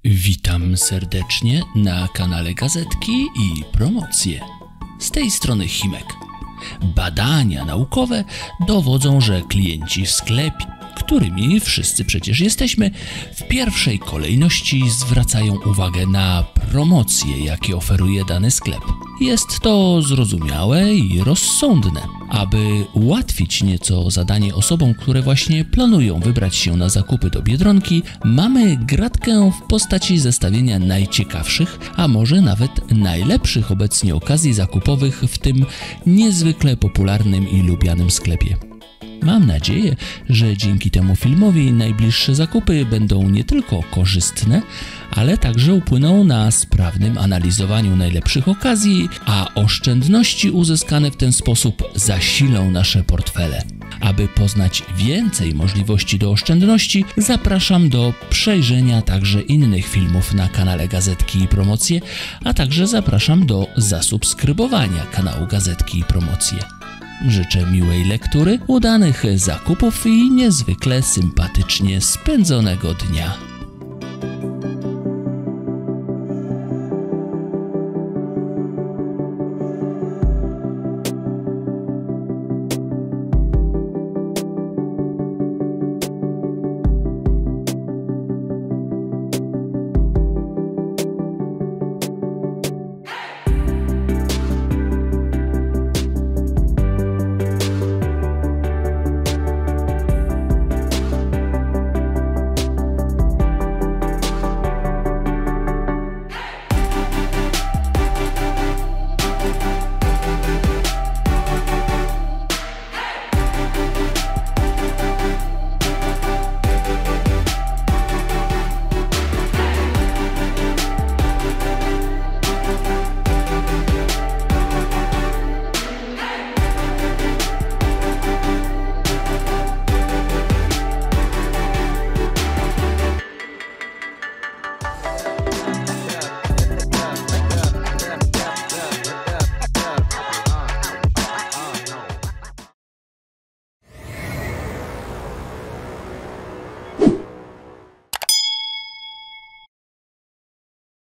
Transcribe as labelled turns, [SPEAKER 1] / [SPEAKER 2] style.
[SPEAKER 1] Witam serdecznie na kanale Gazetki i Promocje. Z tej strony Himek. Badania naukowe dowodzą, że klienci w sklepie, którymi wszyscy przecież jesteśmy, w pierwszej kolejności zwracają uwagę na promocje, jakie oferuje dany sklep. Jest to zrozumiałe i rozsądne. Aby ułatwić nieco zadanie osobom, które właśnie planują wybrać się na zakupy do Biedronki, mamy gratkę w postaci zestawienia najciekawszych, a może nawet najlepszych obecnie okazji zakupowych w tym niezwykle popularnym i lubianym sklepie. Mam nadzieję, że dzięki temu filmowi najbliższe zakupy będą nie tylko korzystne, ale także upłyną na sprawnym analizowaniu najlepszych okazji, a oszczędności uzyskane w ten sposób zasilą nasze portfele. Aby poznać więcej możliwości do oszczędności, zapraszam do przejrzenia także innych filmów na kanale Gazetki i Promocje, a także zapraszam do zasubskrybowania kanału Gazetki i Promocje. Życzę miłej lektury, udanych zakupów i niezwykle sympatycznie spędzonego dnia.